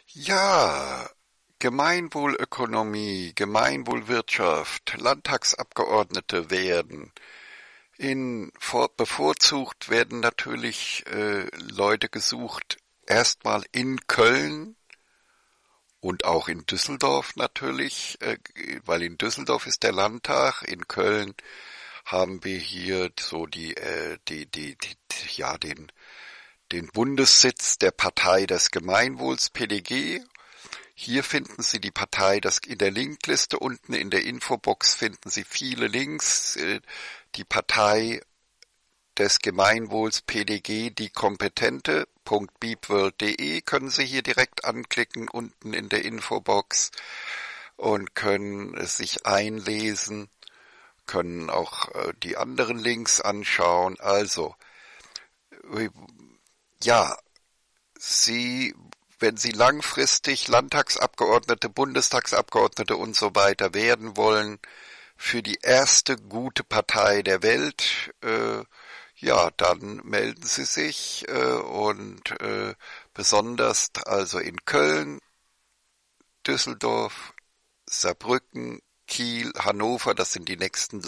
Ja, Gemeinwohlökonomie, Gemeinwohlwirtschaft, Landtagsabgeordnete werden. Bevorzugt werden natürlich Leute gesucht, erstmal in Köln und auch in Düsseldorf natürlich, weil in Düsseldorf ist der Landtag, in Köln haben wir hier so ja, den Bundessitz der Partei des Gemeinwohls, PDG. Hier finden Sie die Partei, das in der Linkliste unten in der Infobox finden Sie viele Links. Die Partei des Gemeinwohls PDG, die kompetente. .beepworld.de können Sie hier direkt anklicken unten in der Infobox und können es sich einlesen, können auch die anderen Links anschauen. Also, ja, Sie, wenn Sie langfristig Landtagsabgeordnete, Bundestagsabgeordnete und so weiter werden wollen, für die erste gute Partei der Welt, ja, dann melden Sie sich und besonders also in Köln, Düsseldorf, Saarbrücken, Kiel, Hannover, das sind die nächsten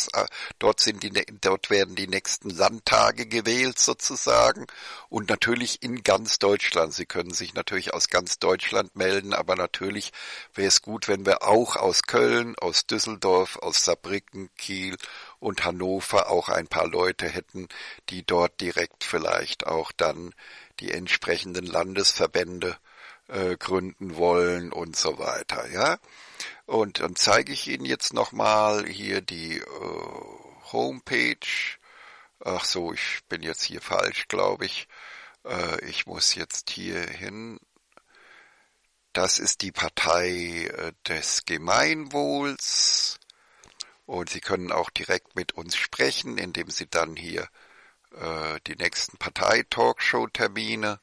dort werden die nächsten Landtage gewählt sozusagen und natürlich in ganz Deutschland. Sie können sich natürlich aus ganz Deutschland melden, aber natürlich wäre es gut, wenn wir auch aus Köln, aus Düsseldorf, aus Saarbrücken, Kiel und Hannover auch ein paar Leute hätten, die dort direkt vielleicht auch dann die entsprechenden Landesverbände gründen wollen und so weiter, ja. Und dann zeige ich Ihnen jetzt nochmal hier die Homepage. Ach so, ich bin jetzt hier falsch, glaube ich. Ich muss jetzt hier hin. Das ist die Partei des Gemeinwohls. Und Sie können auch direkt mit uns sprechen, indem Sie dann hier die nächsten Partei-Talkshow-Termine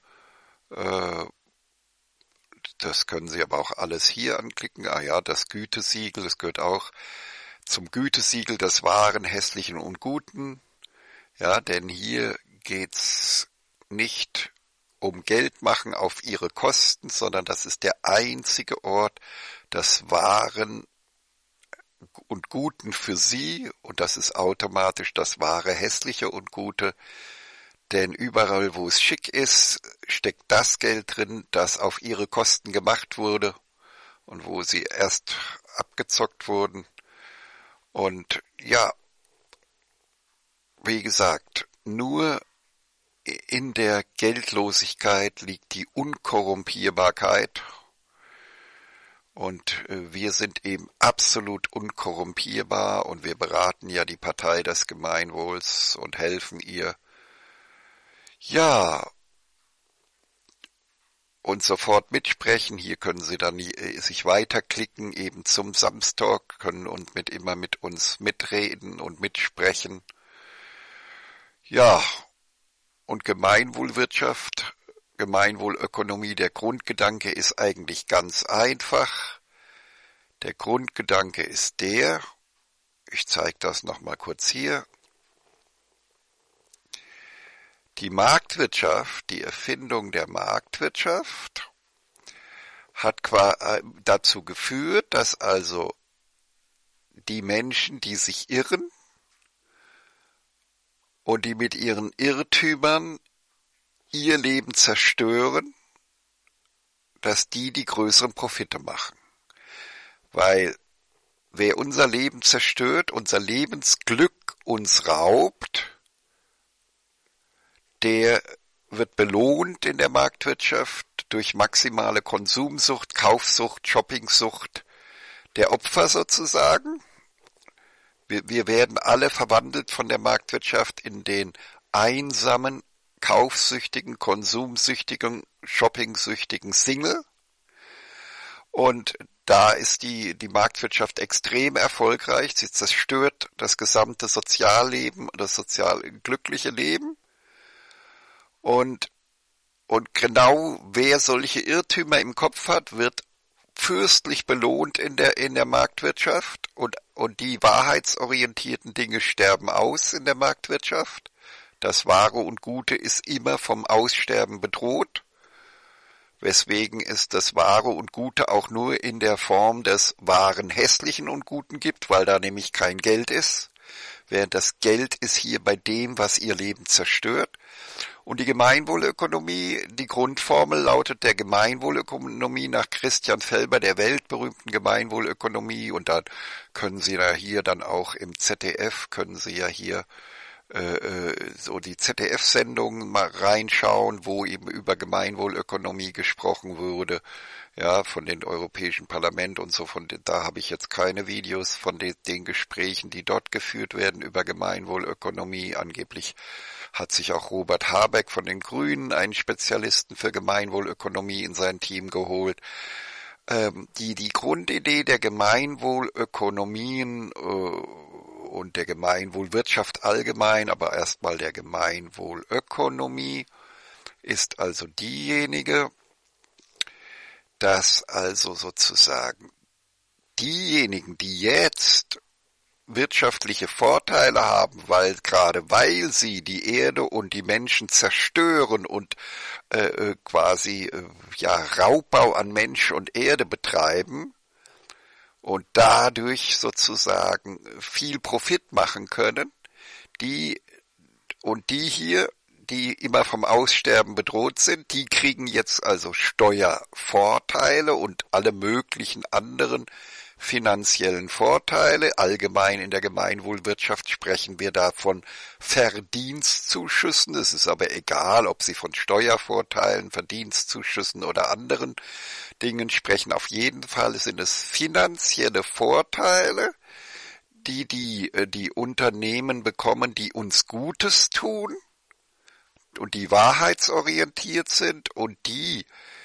das können Sie aber auch alles hier anklicken. Ah ja, das Gütesiegel, das gehört auch zum Gütesiegel des Wahren, Hässlichen und Guten. Ja, denn hier geht's nicht um Geld machen auf Ihre Kosten, sondern das ist der einzige Ort des Wahren und Guten für Sie und das ist automatisch das wahre, Hässliche und Gute. Denn überall, wo es schick ist, steckt das Geld drin, das auf Ihre Kosten gemacht wurde und wo Sie erst abgezockt wurden. Und ja, wie gesagt, nur in der Geldlosigkeit liegt die Unkorrumpierbarkeit. Und wir sind eben absolut unkorrumpierbar und wir beraten ja die Partei des Gemeinwohls und helfen ihr. Ja, und sofort mitsprechen. Hier können Sie dann sich weiterklicken, eben zum Samstag, können und immer mit uns mitreden und mitsprechen. Ja, und Gemeinwohlwirtschaft, Gemeinwohlökonomie, der Grundgedanke ist eigentlich ganz einfach. Der Grundgedanke ist ich zeige das nochmal kurz hier, die Marktwirtschaft, die Erfindung der Marktwirtschaft hat dazu geführt, dass also die Menschen, die sich irren und die mit ihren Irrtümern ihr Leben zerstören, dass die größeren Profite machen. Weil wer unser Leben zerstört, unser Lebensglück uns raubt, der wird belohnt in der Marktwirtschaft durch maximale Konsumsucht, Kaufsucht, Shoppingsucht der Opfer sozusagen. Wir werden alle verwandelt von der Marktwirtschaft in den einsamen, kaufsüchtigen, konsumsüchtigen, shoppingsüchtigen Single. Und da ist die Marktwirtschaft extrem erfolgreich. Sie zerstört das gesamte Sozialleben, das sozial glückliche Leben. Und genau wer solche Irrtümer im Kopf hat, wird fürstlich belohnt in der Marktwirtschaft und die wahrheitsorientierten Dinge sterben aus in der Marktwirtschaft. Das Wahre und Gute ist immer vom Aussterben bedroht. weswegen es das Wahre und Gute auch nur in der Form des wahren Hässlichen und Guten gibt, weil da nämlich kein Geld ist, während das Geld ist hier bei dem, was ihr Leben zerstört. Und die Gemeinwohlökonomie, die Grundformel lautet der Gemeinwohlökonomie nach Christian Felber, der weltberühmten Gemeinwohlökonomie. Und da können Sie ja hier dann auch im ZDF, können Sie ja hier so die ZDF-Sendungen mal reinschauen, wo eben über Gemeinwohlökonomie gesprochen wurde, ja, von den Europäischen Parlament und so, da habe ich jetzt keine Videos von den Gesprächen, die dort geführt werden über Gemeinwohlökonomie. Angeblich hat sich auch Robert Habeck von den Grünen einen Spezialisten für Gemeinwohlökonomie in sein Team geholt. Die Grundidee der Gemeinwohlökonomien und der Gemeinwohlwirtschaft allgemein, aber erstmal der Gemeinwohlökonomie, ist also diejenige, dass also sozusagen diejenigen, die jetzt wirtschaftliche Vorteile haben, weil sie die Erde und die Menschen zerstören und Raubbau an Mensch und Erde betreiben, und dadurch sozusagen viel Profit machen können, die hier, die immer vom Aussterben bedroht sind, die kriegen jetzt also Steuervorteile und alle möglichen anderen finanziellen Vorteile. Allgemein in der Gemeinwohlwirtschaft sprechen wir da von Verdienstzuschüssen. Es ist aber egal, ob Sie von Steuervorteilen, Verdienstzuschüssen oder anderen Dingen sprechen. Auf jeden Fall sind es finanzielle Vorteile, die Unternehmen bekommen, die uns Gutes tun und die wahrheitsorientiert sind und die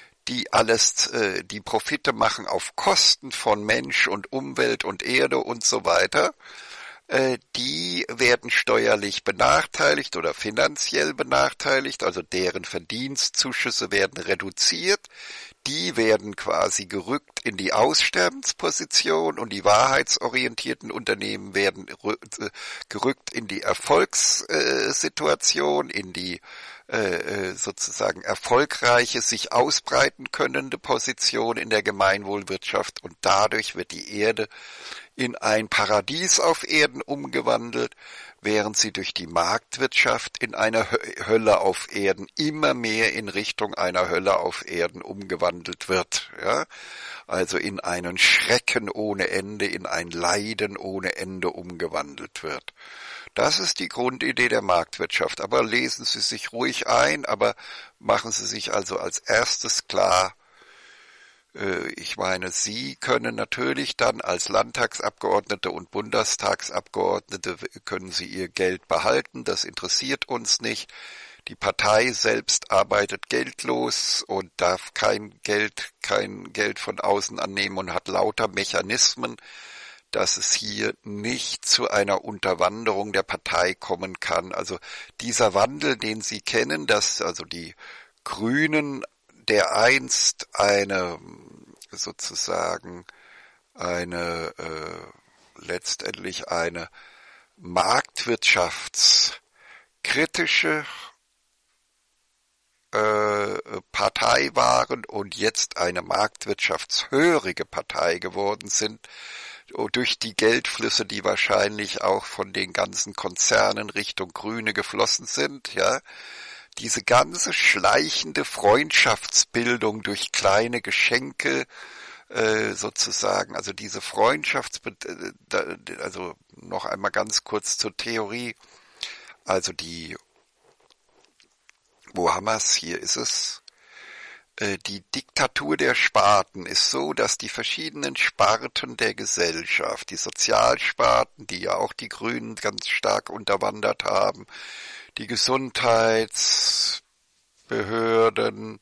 Profite machen auf Kosten von Mensch und Umwelt und Erde und so weiter, die werden steuerlich benachteiligt oder finanziell benachteiligt, also deren Verdienstzuschüsse werden reduziert, die werden quasi gerückt in die Aussterbensposition und die wahrheitsorientierten Unternehmen werden gerückt in die Erfolgssituation, in die sozusagen erfolgreiche, sich ausbreiten könnende Position in der Gemeinwohlwirtschaft, und dadurch wird die Erde in ein Paradies auf Erden umgewandelt, während sie durch die Marktwirtschaft in eine Hölle auf Erden immer mehr in Richtung einer Hölle auf Erden umgewandelt wird, ja? Also in einen Schrecken ohne Ende, in ein Leiden ohne Ende umgewandelt wird. Das ist die Grundidee der Marktwirtschaft. Aber lesen Sie sich ruhig ein, aber machen Sie sich also als erstes klar, ich meine, Sie können natürlich dann als Landtagsabgeordnete und Bundestagsabgeordnete können Sie Ihr Geld behalten, das interessiert uns nicht. Die Partei selbst arbeitet geldlos und darf kein Geld von außen annehmen und hat lauter Mechanismen, dass es hier nicht zu einer Unterwanderung der Partei kommen kann. Also dieser Wandel, den Sie kennen, dass also die Grünen, der einst letztendlich eine marktwirtschaftskritische Partei waren und jetzt eine marktwirtschaftshörige Partei geworden sind, durch die Geldflüsse, die wahrscheinlich auch von den ganzen Konzernen Richtung Grüne geflossen sind, ja. Diese ganze schleichende Freundschaftsbildung durch kleine Geschenke, sozusagen, also diese also noch einmal ganz kurz zur Theorie, also wo haben wir's? Hier ist es. Die Diktatur der Sparten ist so, dass die verschiedenen Sparten der Gesellschaft, die Sozialsparten, die ja auch die Grünen ganz stark unterwandert haben, die Gesundheitsbehörden,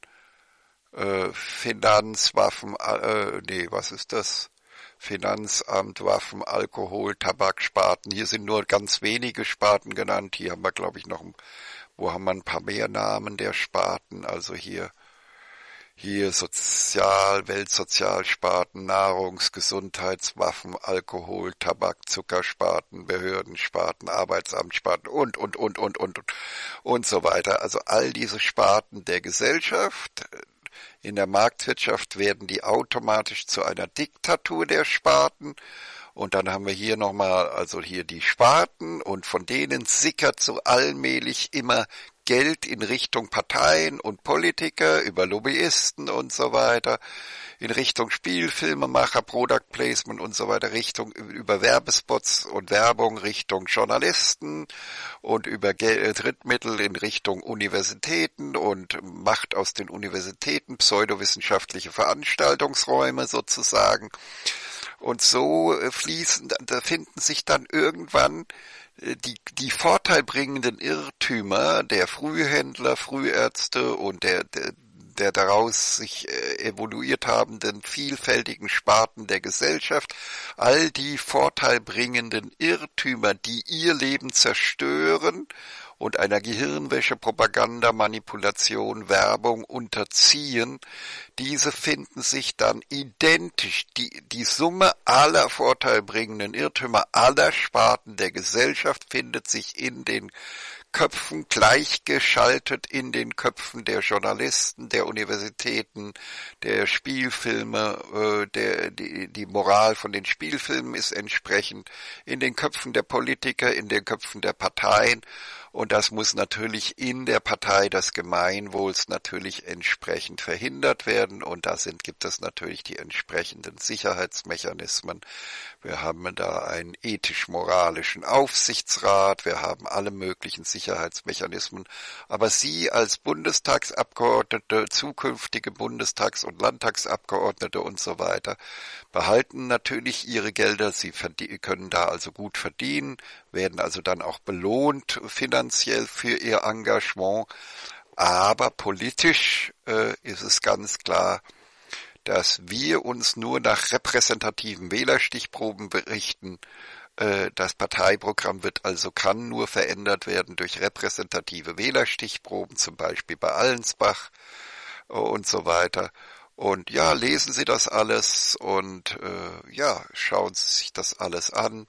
Finanzamt, Waffen, Alkohol, Tabaksparten. Hier sind nur ganz wenige Sparten genannt. Hier haben wir, glaube ich, wo haben wir ein paar mehr Namen der Sparten? Also hier Weltsozialsparten, Nahrungs-, Gesundheits-, Waffen-, Alkohol-, Tabak-, Zuckersparten, Behördensparten, Arbeitsamtssparten und so weiter. Also all diese Sparten der Gesellschaft, In der Marktwirtschaft werden die automatisch zu einer Diktatur der Sparten. Und dann haben wir hier nochmal, also hier die Sparten, und von denen sickert so allmählich immer Geld in Richtung Parteien und Politiker, über Lobbyisten und so weiter, in Richtung Spielfilmemacher, Product Placement und so weiter, Richtung über Werbespots und Werbung, Richtung Journalisten und über Drittmittel in Richtung Universitäten und macht aus den Universitäten pseudowissenschaftliche Veranstaltungsräume sozusagen. Und so da finden sich dann irgendwann die vorteilbringenden Irrtümer der Frühhändler, Frühärzte und der daraus sich evoluiert habenden vielfältigen Sparten der Gesellschaft, all die vorteilbringenden Irrtümer, die ihr Leben zerstören und einer Gehirnwäsche, Propaganda, Manipulation, Werbung unterziehen, diese finden sich dann identisch. Die Summe aller vorteilbringenden Irrtümer aller Sparten der Gesellschaft findet sich in den Köpfen gleichgeschaltet, in den Köpfen der Journalisten, der Universitäten, der Spielfilme, die Moral von den Spielfilmen ist entsprechend in den Köpfen der Politiker, in den Köpfen der Parteien. Und das muss natürlich in der Partei des Gemeinwohls natürlich entsprechend verhindert werden. Und gibt es natürlich die entsprechenden Sicherheitsmechanismen. Wir haben da einen ethisch-moralischen Aufsichtsrat. Wir haben alle möglichen Sicherheitsmechanismen. Aber Sie als Bundestagsabgeordnete, zukünftige Bundestags- und Landtagsabgeordnete und so weiter, behalten natürlich Ihre Gelder. Sie können da also gut verdienen, werden also dann auch belohnt finanziell für Ihr Engagement. Aber politisch ist es ganz klar, dass wir uns nur nach repräsentativen Wählerstichproben berichten. Das Parteiprogramm kann nur verändert werden durch repräsentative Wählerstichproben, zum Beispiel bei Allensbach und so weiter. Und ja, lesen Sie das alles und schauen Sie sich das alles an.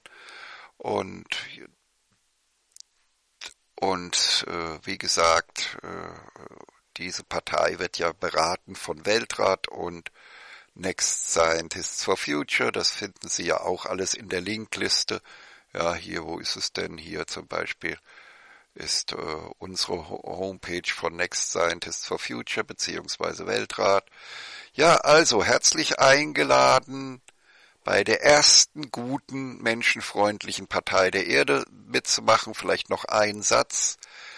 Und wie gesagt, diese Partei wird ja beraten von Weltrat und Next Scientists for Future. Das finden Sie ja auch alles in der Linkliste. Ja, hier, wo ist es denn? Hier zum Beispiel ist unsere Homepage von Next Scientists for Future beziehungsweise Weltrat. Ja, also herzlich eingeladen, bei der ersten guten, menschenfreundlichen Partei der Erde mitzumachen. Vielleicht noch ein Satz.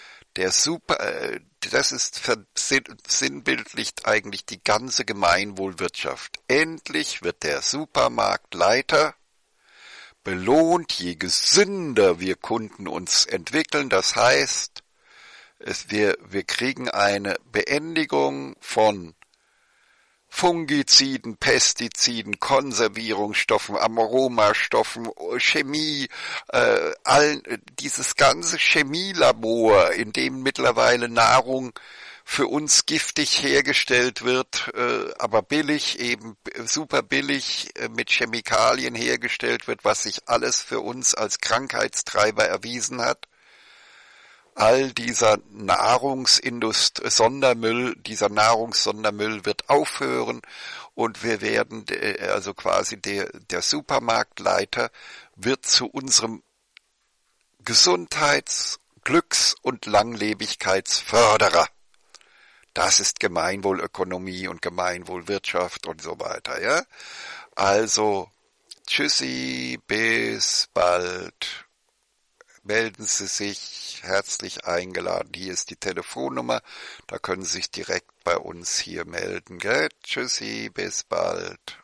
Sinnbildlicht eigentlich die ganze Gemeinwohlwirtschaft. Endlich wird der Supermarktleiter belohnt, je gesünder wir Kunden uns entwickeln. Das heißt, wir kriegen eine Beendigung von Fungiziden, Pestiziden, Konservierungsstoffen, Aromastoffen, Chemie, dieses ganze Chemielabor, in dem mittlerweile Nahrung für uns giftig hergestellt wird, aber billig, eben super billig mit Chemikalien hergestellt wird, was sich alles für uns als Krankheitstreiber erwiesen hat. All dieser Nahrungssondermüll wird aufhören und wir werden, also quasi der Supermarktleiter wird zu unserem Gesundheits-, Glücks- und Langlebigkeitsförderer. Das ist Gemeinwohlökonomie und Gemeinwohlwirtschaft und so weiter, ja. Also, tschüssi, bis bald. Melden Sie sich, herzlich eingeladen. Hier ist die Telefonnummer, da können Sie sich direkt bei uns hier melden, gell? Tschüssi, bis bald.